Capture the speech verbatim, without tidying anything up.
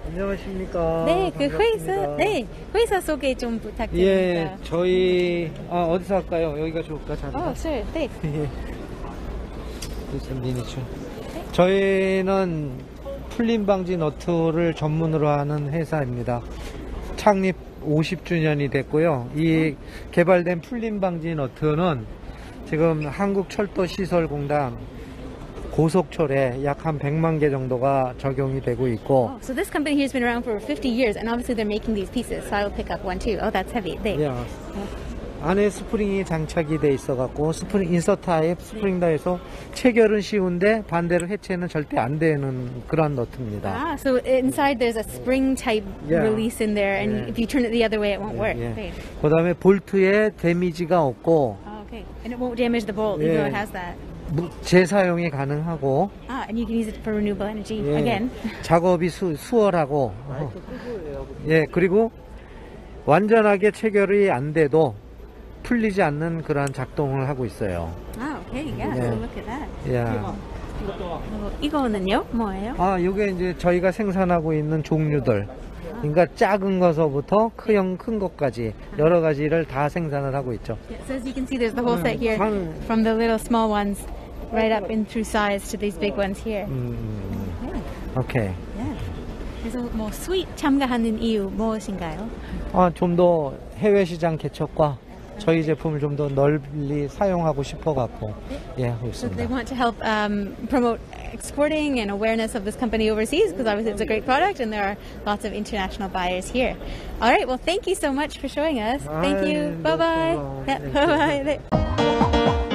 안녕하십니까. 네, 그 반갑습니다. 회사, 네, 회사 소개 좀 부탁드립니다. 예, 저희, 아, 어디서 할까요? 여기가 좋을까, 자리가? 어, sure, 네. 예. 무슨 미니처. 저희는 풀림 방지 너트를 전문으로 하는 회사입니다. 창립 오십 주년이 됐고요. 이 개발된 풀림 방지 너트는 지금 한국철도시설공단 고속철에 약 한 백만 개 정도가 적용이 되고 있고. Oh, so this company here has been around for fifty years, and obviously they're making these pieces. So I'll pick up one too. Oh, that's heavy. 네. 예, 안에 스프링이 장착이 돼 있어 갖고 스프링 인서 타입 스프링 다해서 체결은 쉬운데 반대로 해체는 절대 안 되는 그런 너트입니다. Ah, so inside there's a spring type Yeah. release in there, and Yeah. if you turn it the other way, it won't work. 예. Okay. 그다음에 볼트에 데미지가 없고 Oh, okay. And it won't damage the bolt, even Yeah. though it has that. 무- 재사용이 가능하고 Ah, and you can use it for renewable energy 예, again. 작업이 수, 수월하고 예, 그리고 완전하게 체결이 안 돼도 풀리지 않는 그런 작동을 하고 있어요. Ah, okay. Yeah. Yeah. So look at that. 예. 어, 이거는요? 뭐예요? 아, 이게 이제 저희가 생산하고 있는 종류들. 그러니까 작은 거서부터 크형 큰 것까지 여러 가지를 다 생산을 하고 있죠. Yeah, so as you can see, there's the whole set here, 한- from the little small ones right up in through size to these big ones here. 음, Yeah. 오케이. Yeah. 그래서 뭐 스윗 참가하는 이유 무엇인가요? 아, 좀 더 해외 시장 개척과 저희 제품을 좀 더 널리 사용하고 싶어 갖고 예, 하고 So they 있습니다. want to help um, promote exporting and awareness of this company overseas because obviously it's a great product and there are lots of international buyers here. All right, well, thank you so much for showing us. Thank you. 아이, Bye bye. 고마워. Yeah, 네. bye bye.